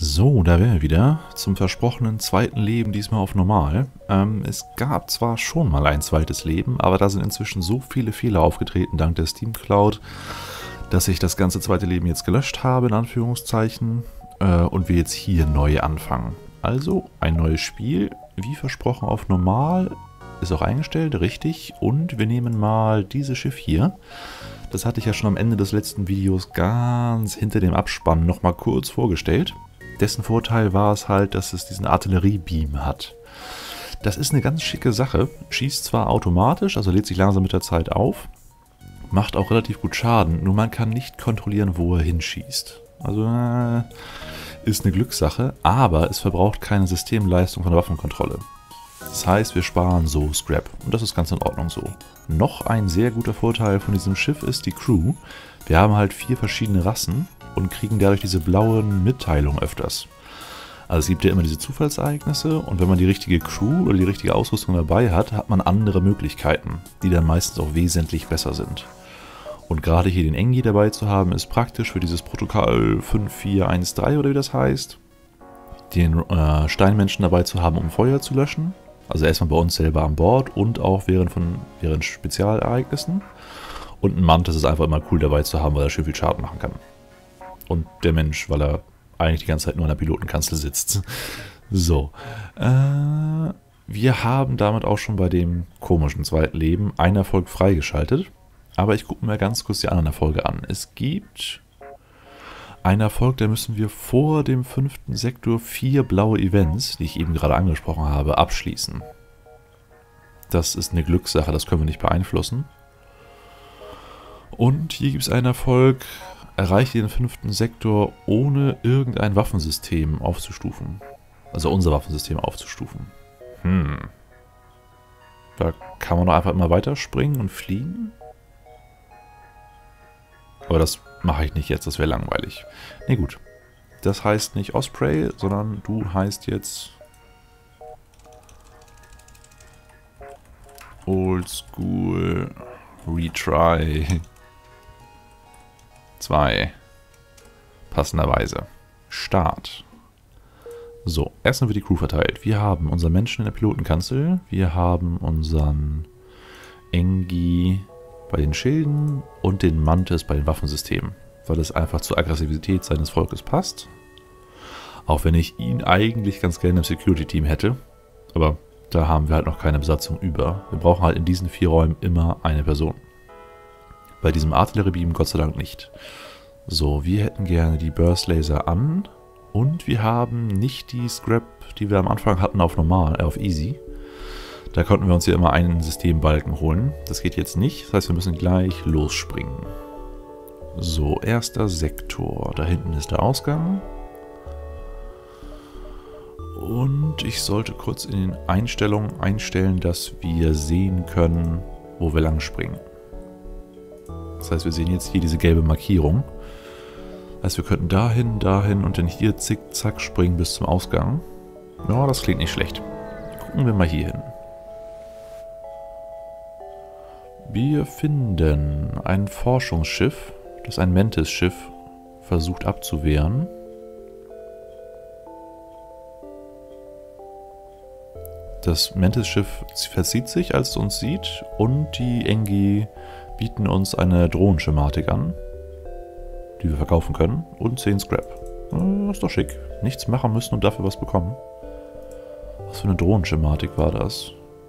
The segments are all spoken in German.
So, da wären wir wieder zum versprochenen zweiten Leben, diesmal auf normal. Es gab zwar schon mal ein zweites Leben, aber da sind inzwischen so viele Fehler aufgetreten dank der Steam Cloud, dass ich das ganze zweite Leben jetzt gelöscht habe, in Anführungszeichen, und wir jetzt hier neu anfangen. Also ein neues Spiel, wie versprochen auf normal, ist auch eingestellt, richtig. Und wir nehmen mal dieses Schiff hier. Das hatte ich ja schon am Ende des letzten Videos ganz hinter dem Abspann nochmal kurz vorgestellt. Dessen Vorteil war es halt, dass es diesen Artilleriebeam hat. Das ist eine ganz schicke Sache. Schießt zwar automatisch, also lädt sich langsam mit der Zeit auf, macht auch relativ gut Schaden, nur man kann nicht kontrollieren, wo er hinschießt. Also ist eine Glückssache, aber es verbraucht keine Systemleistung von der Waffenkontrolle. Das heißt, wir sparen so Scrap und das ist ganz in Ordnung so. Noch ein sehr guter Vorteil von diesem Schiff ist die Crew. Wir haben halt 4 verschiedene Rassen und kriegen dadurch diese blauen Mitteilungen öfters. Also es gibt ja immer diese Zufallsereignisse und wenn man die richtige Crew oder die richtige Ausrüstung dabei hat, hat man andere Möglichkeiten, die dann meistens auch wesentlich besser sind. Und gerade hier den Engi dabei zu haben, ist praktisch für dieses Protokoll 5413 oder wie das heißt. Den Steinmenschen dabei zu haben, um Feuer zu löschen. Also erstmal bei uns selber an Bord und auch während Spezialereignissen. Und ein Mantis ist einfach immer cool dabei zu haben, weil er schön viel Schaden machen kann. Und der Mensch, weil er eigentlich die ganze Zeit nur an der Pilotenkanzel sitzt. So. Wir haben damit auch schon bei dem komischen zweiten Leben einen Erfolg freigeschaltet. Aber ich gucke mir ganz kurz die anderen Erfolge an. Es gibt einen Erfolg, da müssen wir vor dem 5. Sektor 4 blaue Events, die ich eben gerade angesprochen habe, abschließen. Das ist eine Glückssache, das können wir nicht beeinflussen. Und hier gibt es einen Erfolg, erreiche den 5. Sektor ohne irgendein Waffensystem aufzustufen. Also unser Waffensystem aufzustufen. Da kann man doch einfach immer weiterspringen und fliegen. Aber das mache ich nicht jetzt, das wäre langweilig. Ne gut, das heißt nicht Osprey, sondern du heißt jetzt Oldschool Retry 2. Passenderweise. Start. So, erstmal wird die Crew verteilt. Wir haben unseren Menschen in der Pilotenkanzel. Wir haben unseren Engi bei den Schilden und den Mantis bei den Waffensystemen. Weil es einfach zur Aggressivität seines Volkes passt. Auch wenn ich ihn eigentlich ganz gerne im Security-Team hätte. Aber da haben wir halt noch keine Besatzung über. Wir brauchen halt in diesen 4 Räumen immer eine Person. Bei diesem Artilleriebeam Gott sei Dank nicht. So, wir hätten gerne die Burst Laser an. Und wir haben nicht die Scrap, die wir am Anfang hatten auf normal, auf easy. Da konnten wir uns ja immer einen Systembalken holen. Das geht jetzt nicht, das heißt wir müssen gleich losspringen. So, 1. Sektor. Da hinten ist der Ausgang. Und ich sollte kurz in den Einstellungen einstellen, dass wir sehen können, wo wir lang springen. Das heißt, wir sehen jetzt hier diese gelbe Markierung. Das heißt, wir könnten dahin, dahin und dann hier zickzack springen bis zum Ausgang. Ja, das klingt nicht schlecht. Gucken wir mal hier hin. Wir finden ein Forschungsschiff, das ein Mantis-Schiff versucht abzuwehren. Das Mantis-Schiff verzieht sich, als es uns sieht, und die Engi bieten uns eine Drohnenschematik an, die wir verkaufen können, und 10 Scrap. Das ist doch schick. Nichts machen müssen und dafür was bekommen. Was für eine Drohnenschematik war das?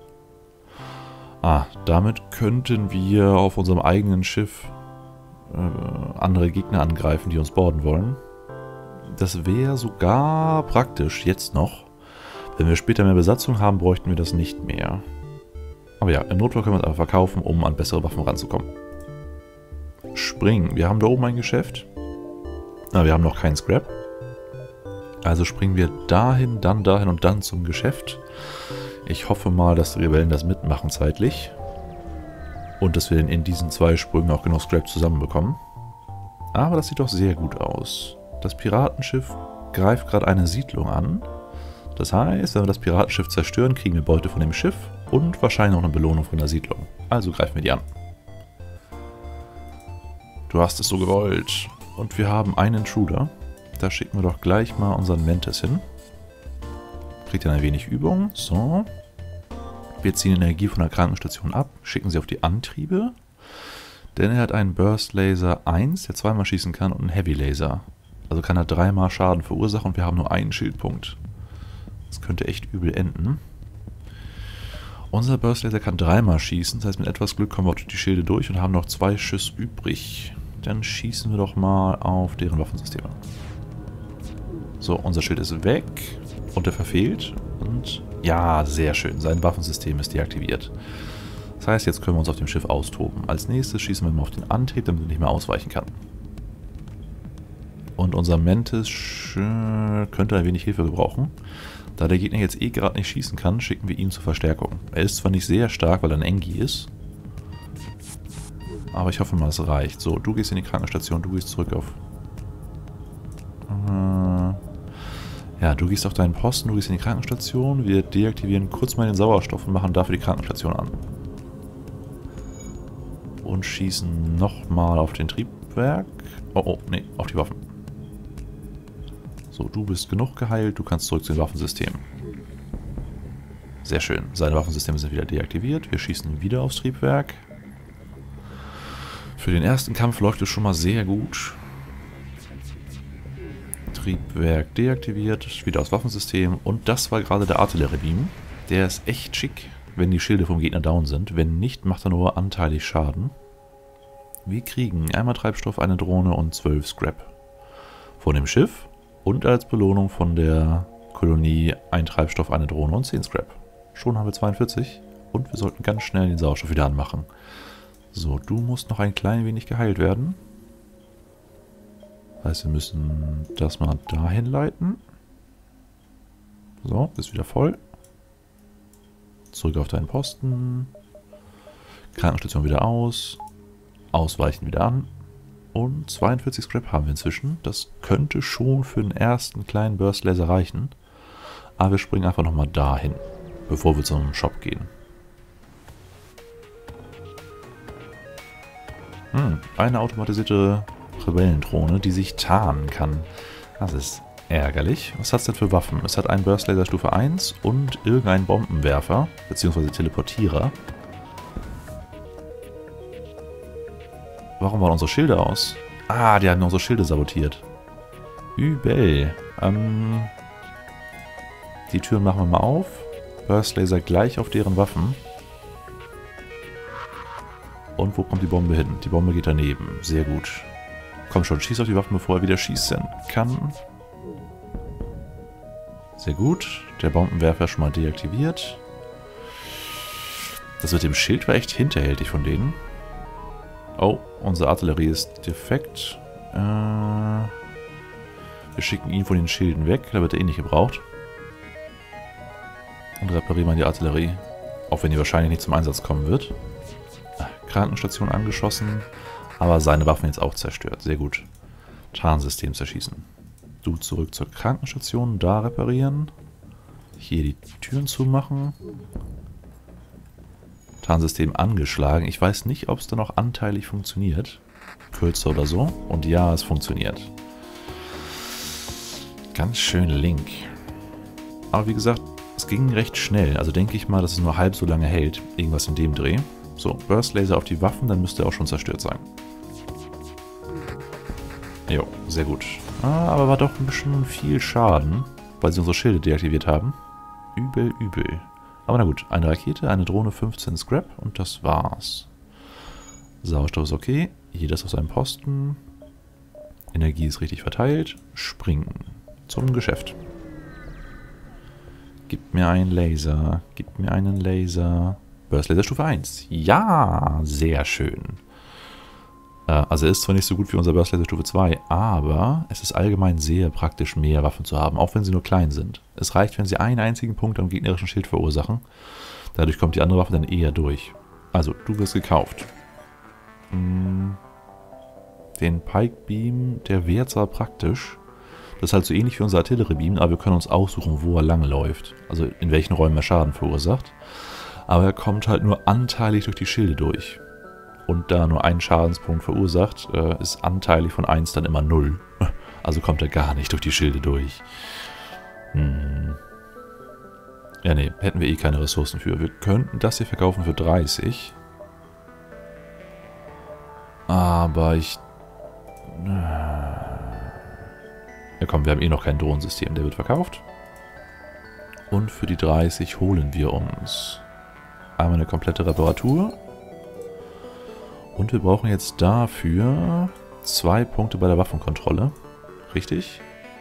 Ah, damit könnten wir auf unserem eigenen Schiff andere Gegner angreifen, die uns boarden wollen. Das wäre sogar praktisch, jetzt noch. Wenn wir später mehr Besatzung haben, bräuchten wir das nicht mehr. Aber ja, im Notfall können wir es einfach verkaufen, um an bessere Waffen ranzukommen. Springen. Wir haben da oben ein Geschäft. Aber wir haben noch keinen Scrap. Also springen wir dahin und dann zum Geschäft. Ich hoffe mal, dass die Rebellen das mitmachen zeitlich. Und dass wir in diesen 2 Sprüngen auch genug Scrap zusammenbekommen. Aber das sieht doch sehr gut aus. Das Piratenschiff greift gerade eine Siedlung an. Das heißt, wenn wir das Piratenschiff zerstören, kriegen wir Beute von dem Schiff und wahrscheinlich noch eine Belohnung von der Siedlung. Also greifen wir die an. Du hast es so gewollt. Und wir haben einen Intruder. Da schicken wir doch gleich mal unseren Mantis hin. Kriegt dann ein wenig Übung. So. Wir ziehen Energie von der Krankenstation ab, schicken sie auf die Antriebe. Denn er hat einen Burst Laser 1, der zweimal schießen kann, und einen Heavy Laser. Also kann er 3-mal Schaden verursachen und wir haben nur einen Schildpunkt. Das könnte echt übel enden. Unser Burst Laser kann 3-mal schießen, das heißt mit etwas Glück kommen wir durch die Schilde durch und haben noch 2 Schüsse übrig. Dann schießen wir doch mal auf deren Waffensysteme. So, unser Schild ist weg und er verfehlt. Und ja, sehr schön, sein Waffensystem ist deaktiviert. Das heißt, jetzt können wir uns auf dem Schiff austoben. Als nächstes schießen wir mal auf den Antrieb, damit er nicht mehr ausweichen kann. Und unser Mantis könnte ein wenig Hilfe gebrauchen. Da der Gegner jetzt eh gerade nicht schießen kann, schicken wir ihn zur Verstärkung. Er ist zwar nicht sehr stark, weil er ein Engi ist. Aber ich hoffe mal, es reicht. So, du gehst in die Krankenstation, du gehst zurück auf... Ja, du gehst auf deinen Posten, du gehst in die Krankenstation. Wir deaktivieren kurz mal den Sauerstoff und machen dafür die Krankenstation an. Und schießen nochmal auf den Triebwerk. Oh, oh, nee, auf die Waffen. So, du bist genug geheilt, du kannst zurück zu den Waffensystemen. Sehr schön, seine Waffensysteme sind wieder deaktiviert. Wir schießen wieder aufs Triebwerk. Für den ersten Kampf läuft es schon mal sehr gut. Triebwerk deaktiviert, wieder aufs Waffensystem. Und das war gerade der Artilleriebeam. Der ist echt schick, wenn die Schilde vom Gegner down sind. Wenn nicht, macht er nur anteilig Schaden. Wir kriegen einmal Treibstoff, eine Drohne und 12 Scrap. Von dem Schiff und als Belohnung von der Kolonie ein Treibstoff, eine Drohne und 10 Scrap. Schon haben wir 42 und wir sollten ganz schnell den Sauerstoff wieder anmachen. So, du musst noch ein klein wenig geheilt werden. Das heißt, wir müssen das mal dahin leiten. So, ist wieder voll. Zurück auf deinen Posten. Krankenstation wieder aus. Ausweichen wieder an. Und 42 Scrap haben wir inzwischen. Das könnte schon für den ersten kleinen Burst Laser reichen. Aber wir springen einfach nochmal dahin, bevor wir zum Shop gehen. Eine automatisierte Rebellendrohne, die sich tarnen kann. Das ist ärgerlich. Was hat es denn für Waffen? Es hat einen Burst Laser Stufe 1 und irgendeinen Bombenwerfer, beziehungsweise Teleportierer. Warum waren unsere Schilde aus? Ah, die haben unsere Schilde sabotiert. Übel. Die Türen machen wir mal auf. Burst Laser gleich auf deren Waffen. Und wo kommt die Bombe hin? Die Bombe geht daneben. Sehr gut. Komm schon, schieß auf die Waffen, bevor er wieder schießen kann. Sehr gut. Der Bombenwerfer ist schon mal deaktiviert. Das mit dem Schild war echt hinterhältig von denen. Oh, unsere Artillerie ist defekt. Wir schicken ihn von den Schilden weg, da wird er eh nicht gebraucht. Und reparieren mal die Artillerie. Auch wenn die wahrscheinlich nicht zum Einsatz kommen wird. Krankenstation angeschossen, aber seine Waffen jetzt auch zerstört. Sehr gut. Tarnsystem zerschießen. Du zurück zur Krankenstation, da reparieren. Hier die Türen zumachen. Tarnsystem angeschlagen. Ich weiß nicht, ob es da noch anteilig funktioniert. Kürzer oder so. Und ja, es funktioniert. Ganz schön link. Aber wie gesagt, es ging recht schnell. Also denke ich mal, dass es nur halb so lange hält. Irgendwas in dem Dreh. So, Burst Laser auf die Waffen, dann müsste er auch schon zerstört sein. Jo, sehr gut. Aber war doch ein bisschen viel Schaden, weil sie unsere Schilde deaktiviert haben. Übel, übel. Aber na gut, eine Rakete, eine Drohne, 15 Scrap und das war's. Sauerstoff ist okay, jeder ist auf seinem Posten. Energie ist richtig verteilt. Springen zum Geschäft. Gib mir einen Laser, gib mir einen Laser. Burst Laser Stufe 1. Ja, sehr schön. Also er ist zwar nicht so gut wie unser Burst Laser Stufe 2, aber es ist allgemein sehr praktisch, mehr Waffen zu haben, auch wenn sie nur klein sind. Es reicht, wenn sie einen einzigen Punkt am gegnerischen Schild verursachen. Dadurch kommt die andere Waffe dann eher durch. Also, du wirst gekauft. Den Pike Beam, der wäre zwar praktisch. Das ist halt so ähnlich wie unser Artilleriebeam, aber wir können uns aussuchen, wo er lang läuft. Also in welchen Räumen er Schaden verursacht. Aber er kommt halt nur anteilig durch die Schilde durch. Und da nur einen Schadenspunkt verursacht, ist anteilig von 1 dann immer 0. Also kommt er gar nicht durch die Schilde durch. Ja, nee, hätten wir eh keine Ressourcen für. Wir könnten das hier verkaufen für 30. Aber ich... Ja komm, wir haben eh noch kein Drohnensystem. Der wird verkauft. Und für die 30 holen wir uns einmal eine komplette Reparatur. Und wir brauchen jetzt dafür 2 Punkte bei der Waffenkontrolle. Richtig?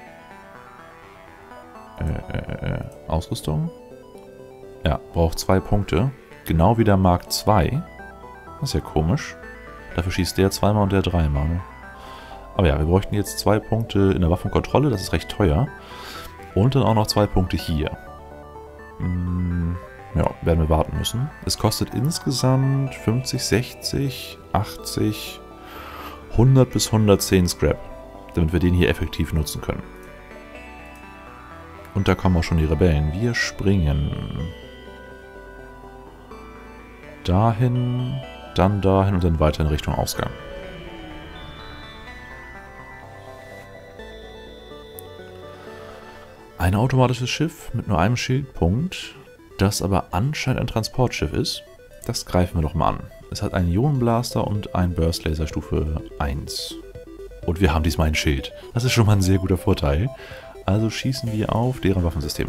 Ausrüstung? Ja, braucht 2 Punkte. Genau wie der Mark II. Das ist ja komisch. Dafür schießt der zweimal und der dreimal. Aber ja, wir bräuchten jetzt 2 Punkte in der Waffenkontrolle. Das ist recht teuer. Und dann auch noch 2 Punkte hier. Ja, werden wir warten müssen. Es kostet insgesamt 50, 60, 80, 100 bis 110 Scrap. Damit wir den hier effektiv nutzen können. Und da kommen auch schon die Rebellen. Wir springen dahin, dann dahin und dann weiter in Richtung Ausgang. Ein automatisches Schiff mit nur einem Schildpunkt, das aber anscheinend ein Transportschiff ist. Das greifen wir doch mal an. Es hat einen Ionenblaster und einen Burst Laser Stufe 1. Und wir haben diesmal ein Schild. Das ist schon mal ein sehr guter Vorteil. Also schießen wir auf deren Waffensysteme.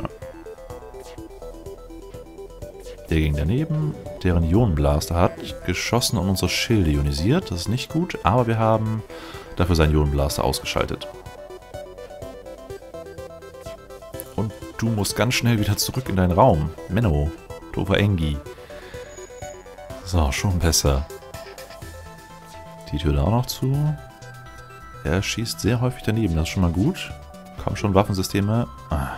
Der ging daneben. Deren Ionenblaster hat geschossen und unsere Schilde ionisiert. Das ist nicht gut, aber wir haben dafür seinen Ionenblaster ausgeschaltet. Und du musst ganz schnell wieder zurück in deinen Raum. Menno, doofer Engi. So, schon besser. Die Tür da auch noch zu. Er schießt sehr häufig daneben, das ist schon mal gut. Komm schon, Waffensysteme.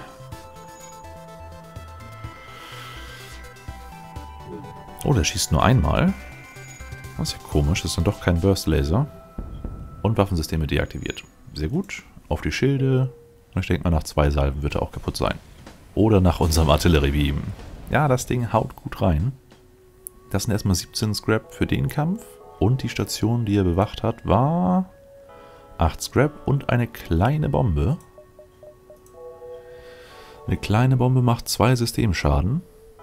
Oh, der schießt nur einmal. Das ist ja komisch, das ist dann doch kein Burst Laser. Und Waffensysteme deaktiviert. Sehr gut. Auf die Schilde. Und ich denke mal, nach 2 Salven wird er auch kaputt sein. Oder nach unserem Artilleriebeam. Ja, das Ding haut gut rein. Das sind erstmal 17 Scrap für den Kampf. Und die Station, die er bewacht hat, war 8 Scrap und eine kleine Bombe. Eine kleine Bombe macht 2 Systemschaden.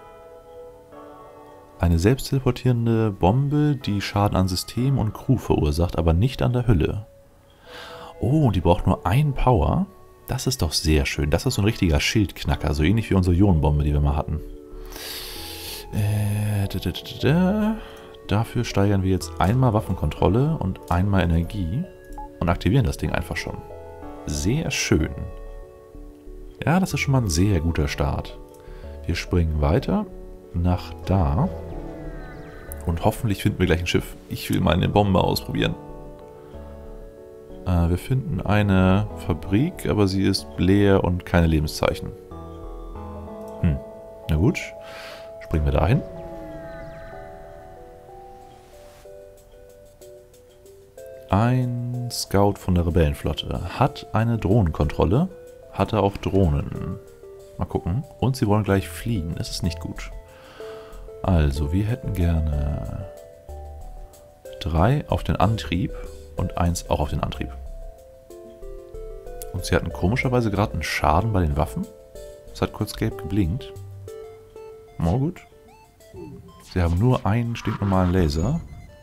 Eine selbstteleportierende Bombe, die Schaden an System und Crew verursacht, aber nicht an der Hülle. Oh, und die braucht nur 1 Power. Das ist doch sehr schön. Das ist so ein richtiger Schildknacker, so ähnlich wie unsere Ionenbombe, die wir mal hatten. Dafür steigern wir jetzt einmal Waffenkontrolle und einmal Energie und aktivieren das Ding einfach schon. Sehr schön. Ja, das ist schon mal ein sehr guter Start. Wir springen weiter nach da und hoffentlich finden wir gleich ein Schiff. Ich will mal eine Bombe ausprobieren. Wir finden eine Fabrik, aber sie ist leer und keine Lebenszeichen. Na gut, springen wir dahin. Ein Scout von der Rebellenflotte hat eine Drohnenkontrolle, hat er auch Drohnen. Mal gucken. Und sie wollen gleich fliehen, das ist nicht gut. Also, wir hätten gerne 3 auf den Antrieb und 1 auch auf den Antrieb. Und sie hatten komischerweise gerade einen Schaden bei den Waffen. Es hat kurz gelb geblinkt. Oh, gut. Sie haben nur einen stinknormalen Laser.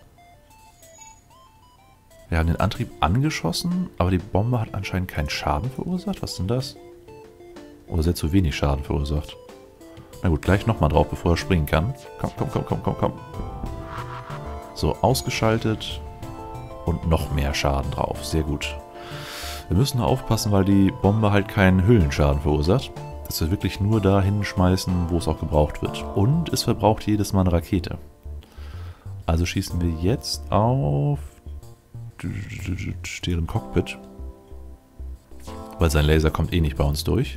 Wir haben den Antrieb angeschossen, aber die Bombe hat anscheinend keinen Schaden verursacht. Was ist denn das? Oder sie hat zu wenig Schaden verursacht. Na gut, gleich nochmal drauf, bevor er springen kann. Komm. So, ausgeschaltet. Und noch mehr Schaden drauf. Sehr gut. Wir müssen nur aufpassen, weil die Bombe halt keinen Hüllenschaden verursacht. Dass wir wirklich nur da hinschmeißen, wo es auch gebraucht wird. Und es verbraucht jedes Mal eine Rakete. Also schießen wir jetzt auf deren Cockpit. Weil sein Laser kommt eh nicht bei uns durch.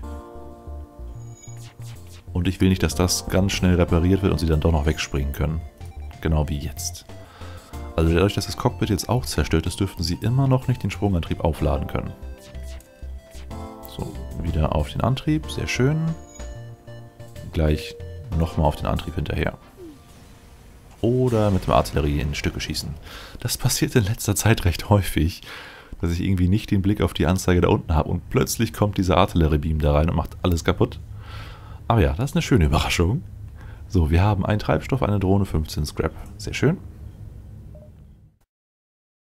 Und ich will nicht, dass das ganz schnell repariert wird und sie dann doch noch wegspringen können. Genau wie jetzt. Also dadurch, dass das Cockpit jetzt auch zerstört ist, dürften sie immer noch nicht den Sprungantrieb aufladen können. So, wieder auf den Antrieb. Sehr schön. Gleich nochmal auf den Antrieb hinterher. Oder mit der Artillerie in Stücke schießen. Das passiert in letzter Zeit recht häufig, dass ich irgendwie nicht den Blick auf die Anzeige da unten habe und plötzlich kommt dieser Artilleriebeam da rein und macht alles kaputt. Aber ja, das ist eine schöne Überraschung. So, wir haben einen Treibstoff, eine Drohne, 15 Scrap. Sehr schön.